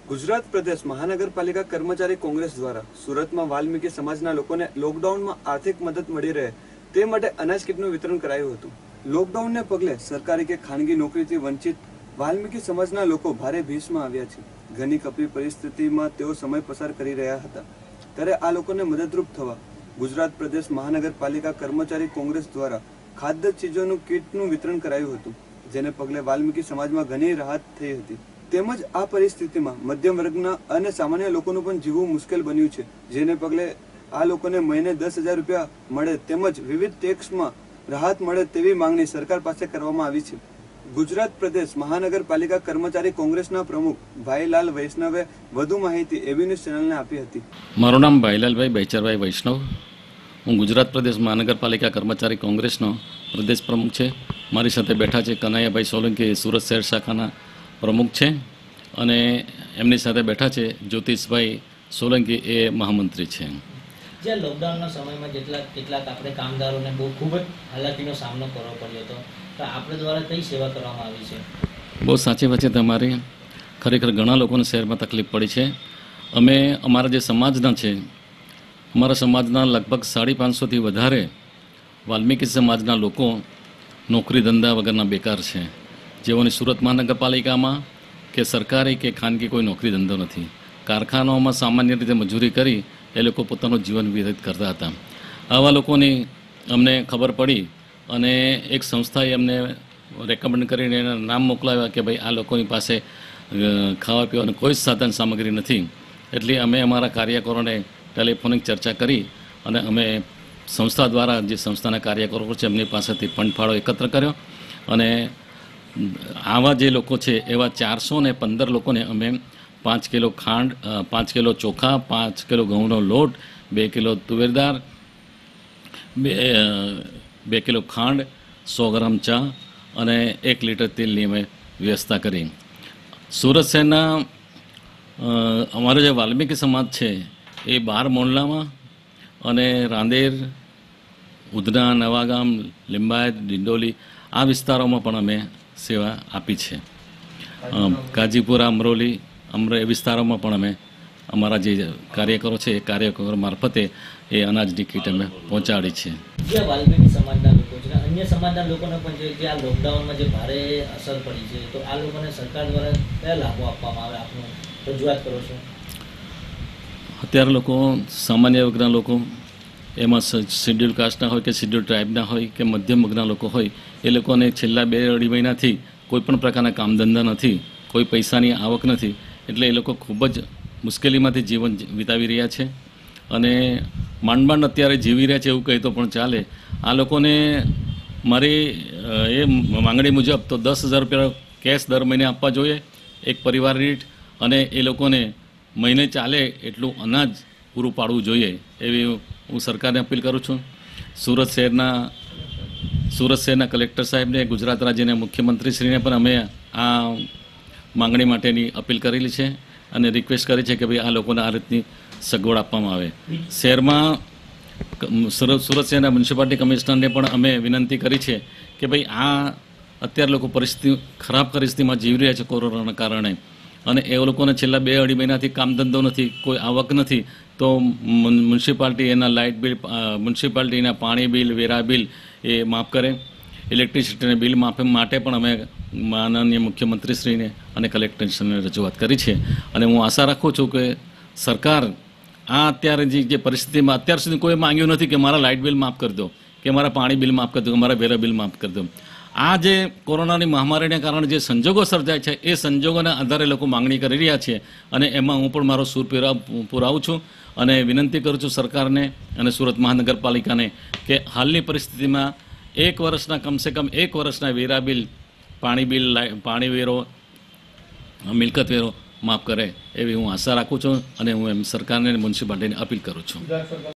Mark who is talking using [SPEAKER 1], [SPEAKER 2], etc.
[SPEAKER 1] गुजरात प्रदेश महानगरपालिका कर्मचारी कोंग्रेस द्वारा सूरत में वाल्मीकि समाजना लोकोने लॉकडाउन में आर्थिक मदद मળી રહે તે માટે અનાજ કીટનું વિતરણ કરાયું હતું। લોકડાઉનને પગલે સરકારી કે ખાનગી નોકરીથી વંચિત વાલ્મીકि સમાજના લોકો ભારે ભીષમાં આવ્યા છે। ઘણી કપરી પરિસ્થિતિમાં તેઓ સમય પસાર કરી રહ્યા હતા, ત્યારે આ લોકોને મદદરૂપ થવા ગુજરાત પ્રદેશ મહાનગરપાલિકા કર્મચારી કોંગ્રેસ દ્વારા ખાદ્ય ચીજોનું કીટનું વિતરણ કરાયું હતું, જેને પગલે વાલ્મીકि સમાજમાં ઘણી રાહત થઈ હતી। તેમજ આ પરિસ્થિતિમાં મધ્યમ વર્ગના અને સામાન્ય લોકોનું પણ જીવવું મુશ્કેલ બન્યું છે, જેને પગલે આ લોકોને મહિને 10,000 રૂપિયા મળે તેમજ વિવિધ ટેક્સમાં રાહત મળે તેવી માંગણી સરકાર પાસે કરવામાં આવી છે। ગુજરાત પ્રદેશ મહાનગરપાલિકા કર્મચારી કોંગ્રેસના પ્રમુખ ભાઈલાલ વૈષ્ણવે વધુ માહિતી એબી ન્યૂઝ ચેનલને આપી હતી।
[SPEAKER 2] મારું નામ ભાઈલાલભાઈ બેચરભાઈ વૈષ્ણવ, હું ગુજરાત પ્રદેશ મહાનગરપાલિકા કર્મચારી કોંગ્રેસનો પ્રદેશ પ્રમુખ છે। મારી સાથે બેઠા છે કનૈયાભાઈ સોલંકી, સુરત શહેર શાખાના પ્રમુખ છે, અને એમની સાથે બેઠા છે જ્યોતિષભાઈ સોલંકી, એ મહામંત્રી છે।
[SPEAKER 3] જે લોકડાઉનના સમયમાં કેટલાક આપણે કામદારોને ખૂબ જ હાલાકીનો સામનો કરવો પડ્યો હતો, તો આપણે દ્વારા કઈ સેવા કરવામાં આવી છે?
[SPEAKER 2] બહુ સાચી વાત છે તમારી, ખરેખર ઘણા લોકોને શહેરમાં તકલીફ પડી છે। અમે અમારા જે સમાજના છે, અમારા સમાજના લગભગ 550થી વધારે વાલ્મીકि સમાજના લોકો નોકરી ધંધા વગરના બેકાર છે, જેઓની સુરત મહાનગરપાલિકામાં કે સરકારી કે ખાનગી કોઈ નોકરી ધંધો નથી। કારખાનાઓમાં સામાન્ય રીતે મજૂરી કરી એ લોકો પોતાનું જીવન વ્યતીત કરતા હતા। આવા લોકોની અમને ખબર પડી અને એક સંસ્થાએ અમને રેકમેન્ડ કરીને એના નામ મોકલાવ્યા કે ભાઈ આ લોકોની પાસે ખાવા પીવાનું કોઈ સાધન સામગ્રી નથી, એટલે અમે અમારા કાર્યકરોને ટેલિફોનિક ચર્ચા કરી અને અમે સંસ્થા દ્વારા જે સંસ્થાના કાર્યકરો છે એમની પાસેથી ફંડ ફાળો એકત્ર કર્યો, અને આવા જે લોકો છે એવા 415 લોકોને અમે 5 કિલો ખાંડ, 5 કિલો ચોખા, 5 કિલો ઘઉંનો લોટ, 2 કિલો તુવેર દાળ, 2 કિલો ખાંડ, 100 ગ્રામ ચા અને 1 લીટર તેલની અમે વ્યવસ્થા કરી। સુરત શહેરના અમારો જે વાલ્મીકि સમાજ છે એ 12 મોહલ્લામાં અને રાંદેર, ઉધના, નવાગામ, લિંબાયત, ડિંડોલી આ વિસ્તારોમાં પણ અમે સેવા આપી છે। કાજીપુરા, અમરોલી એ વિસ્તારોમાં પણ અમે અમારા જે કાર્યકરો છે એ કાર્યકરો મારફતે એ અનાજની કીટ અમે પહોંચાડી છે।
[SPEAKER 3] જે વાલ્મીકि સમાજના લોકો છે, અન્ય સમાજના લોકોને પણ જે આ લોકડાઉનમાં જે ભારે અસર પડી છે, તો આ લોકોને સરકાર દ્વારા કયા લાભો આપવામાં આવે, આપનું રજૂઆત કરો છો?
[SPEAKER 2] અત્યારે લોકો સામાન્ય વર્ગના લોકો, એમાં શેડ્યુલ કાસ્ટના હોય કે શેડ્યુલ ટ્રાઇબના હોય કે મધ્યમ વર્ગના લોકો હોય, એ લોકોને છેલ્લા 2-2.5 મહિનાથી કોઈ પણ પ્રકારના કામ ધંધા નથી, કોઈ પૈસાની આવક નથી, એટલે એ લોકો ખૂબ જ મુશ્કેલીમાંથી જીવન વિતાવી રહ્યા છે અને માંડ અત્યારે જીવી રહ્યા છે એવું કહી તો પણ ચાલે। આ લોકોને મારી એ માંગણી મુજબ તો 10,000 રૂપિયા કેશ દર મહિને આપવા જોઈએ એક પરિવાર દીઠ, અને એ લોકોને મહિને ચાલે એટલું અનાજ પૂરું પાડવું જોઈએ એવી હું સરકારને અપીલ કરું છું। સુરત શહેરના કલેક્ટર સાહેબને, ગુજરાત રાજ્યના મુખ્યમંત્રીશ્રીને પણ અમે આ માંગણી માટેની અપીલ કરેલી છે અને રિક્વેસ્ટ કરી છે કે ભાઈ આ લોકોને આ રીતની સગવડ આપવામાં આવે। શહેરમાં સુરત શહેરના મ્યુનિસિપાલિટી કમિશનરને પણ અમે વિનંતી કરી છે કે ભાઈ આ અત્યારે લોકો ખરાબ પરિસ્થિતિમાં જીવી રહ્યા છે કોરોનાના કારણે, અને એ લોકોને છેલ્લા 2-2.5 મહિનાથી કામ ધંધો નથી, કોઈ આવક નથી, તો મ્યુનિસિપાલિટી એના લાઇટ બિલ, મ્યુનિસિપાલિટીના પાણી બિલ, વેરા બિલ એ માફ કરે, ઇલેક્ટ્રિસિટીના બિલ માફ માટે પણ અમે માનનીય મુખ્યમંત્રીશ્રીને અને કલેક્ટરશ્રીને રજૂઆત કરી છે। અને હું આશા રાખું છું કે સરકાર આ અત્યારે જે પરિસ્થિતિમાં અત્યાર સુધી કોઈ માંગ્યું નથી કે મારા લાઇટ બિલ માફ કરી દો, કે મારા પાણી બિલ માફ કરી દો, કે મારા વેરા બિલ માફ કરી દો। આ જે કોરોનાની મહામારીને કારણે જે સંજોગો સર્જાય છે એ સંજોગોના આધારે લોકો માંગણી કરી રહ્યા છે, અને એમાં હું પણ મારો સૂર પુરાવું છું અને વિનંતી કરું છું સરકારને અને સુરત મહાનગરપાલિકાને કે હાલની પરિસ્થિતિમાં 1 વર્ષના કમસે કમ 1 વર્ષના વેરા બિલ, પાણી બિલ, પાણી વેરો, મિલકત વેરો માફ કરે એવી હું આશા રાખું છું, અને હું એમ સરકારને મ્યુનિસિપાલિટીને અપીલ કરું છું।